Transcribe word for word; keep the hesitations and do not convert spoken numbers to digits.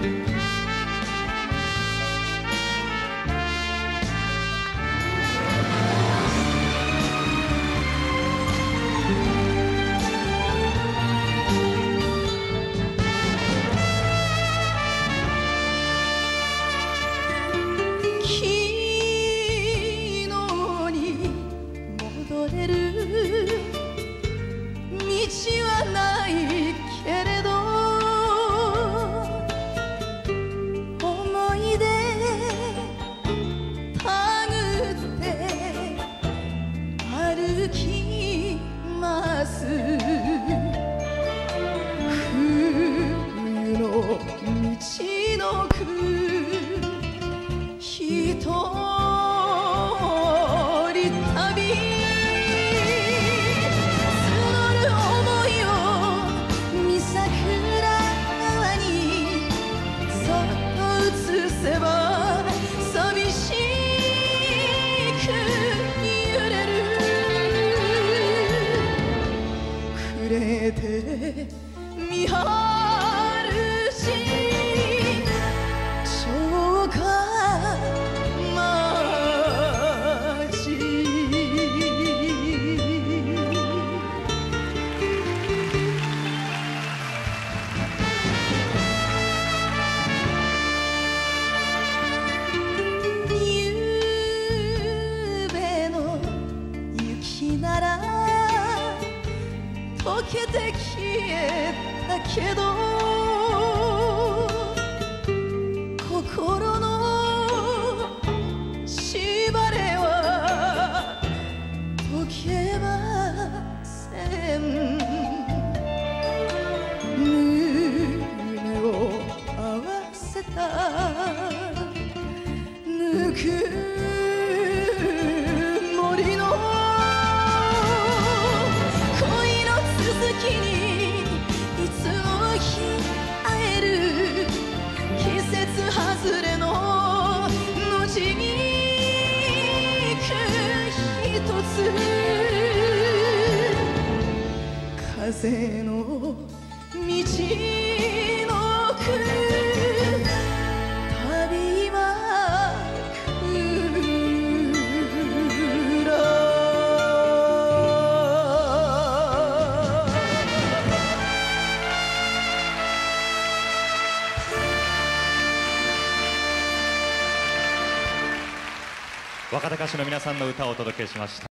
道はないけれど思い出たぐって歩きます冬の道のくひとり旅て見張るし城下町ゆうべの雪なら溶けて消えたけど心の縛れは溶けません胸を合わせたぬく外れの無事に行くひとつ風の道のく旅若手歌手の皆さんの歌をお届けしました。